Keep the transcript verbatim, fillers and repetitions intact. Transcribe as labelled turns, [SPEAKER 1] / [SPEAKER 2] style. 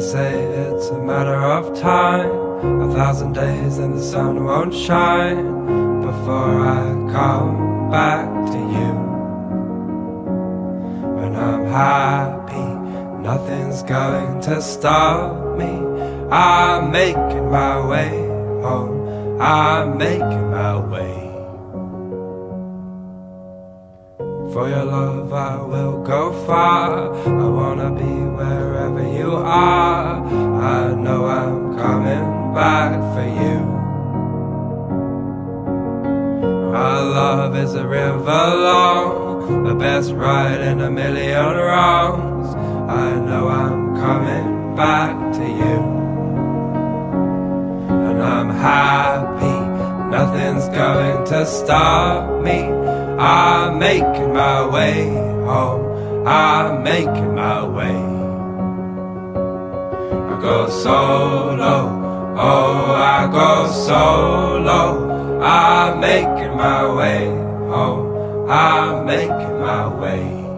[SPEAKER 1] say it's a matter of time, a thousand days and the sun won't shine before I come back to you. When I'm happy, nothing's going to stop me. I'm making my way home, I'm making my way. For your love I will go far, I wanna be wherever you are. I know I'm coming back for you. Our love is a river long, the best ride in a million wrongs. I know I'm coming back to you. And I'm happy, nothing's going to stop me. I'm making my way home, I'm making my way. I go solo, oh I go solo. I'm making my way home, I'm making my way.